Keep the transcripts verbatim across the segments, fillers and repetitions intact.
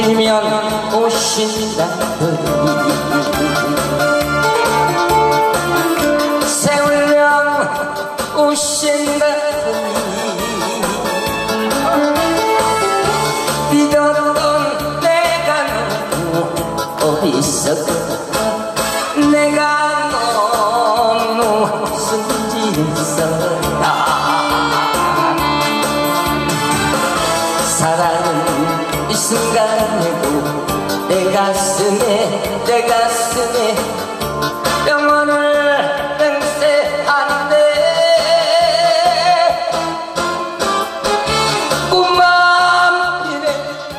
꽃피면 오신다더니 세월령 오신다더니 믿었던 내가 너무 어리석었다. 내가 너무 순진했었다. 사랑은 이 순간에도 내 가슴에 내 가슴에 영원을 맹세하는데 꿈만 피네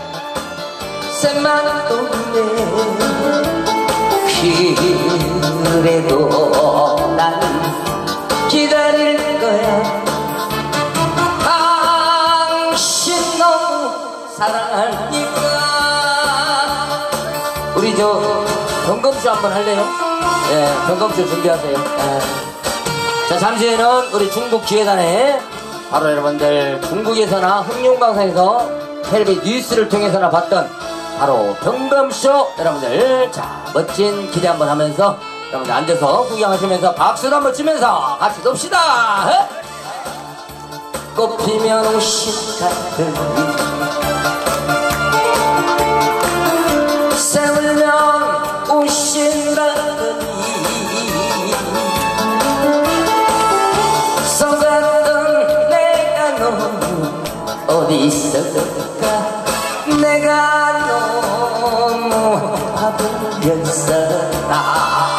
새만 도네. 그래도 난 기다릴 거야. 당신 너무 사랑하니까. 우리 저 경검쇼 한번 할래요? 예, 경검쇼 준비하세요. 예. 자, 잠시 후에는 우리 중국 기획단에 바로 여러분들 중국에서나 흑룡강산에서 텔레비 뉴스를 통해서나 봤던 바로 경검쇼 여러분들, 자, 멋진 기대 한번 하면서 여러분들 앉아서 구경하시면서 박수도 한번 치면서 같이 놉시다. 에? 꽃피면 오신다더니 세월령 오신다더니 속았던 내가 너무 어디있었을까. 내가 너무 바보였었다.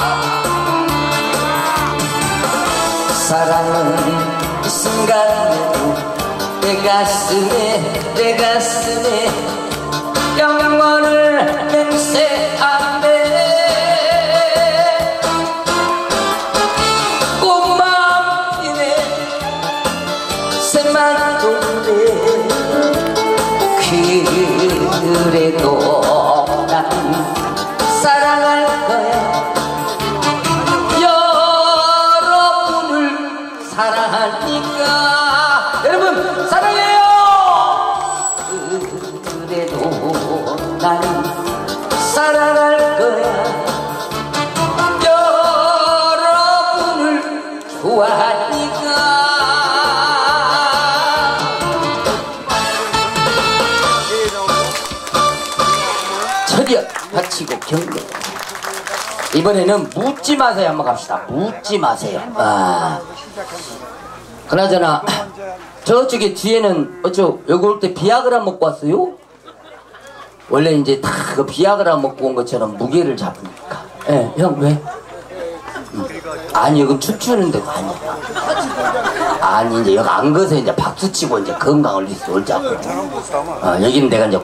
사랑은 이 순간에도 내 가슴에 내 가슴에 영원을 맹세하네. 꽃만 피네 새만 도네. 그래도 난 사랑할 거야. 여러분을 사랑하니까. 여러분 사랑해요. 그래도 난 사랑할 거야. 여러분을 좋아하니까. 바치고 경례. 이번에는 묻지 마세요 한번 갑시다. 묻지 마세요. 아, 그나저나 저쪽에 뒤에는 어쩌 여기 올 때 비아그라 먹고 왔어요? 원래 이제 다 그 비아그라 먹고 온 것처럼 무게를 잡으니까. 예, 네, 형 왜? 음. 아니 여기 춤추는 데가 아니야. 아니 이제 여기 안 가서 이제 박수 치고 이제 건강을 위해서 놀자고. 어, 여기는 내가 이제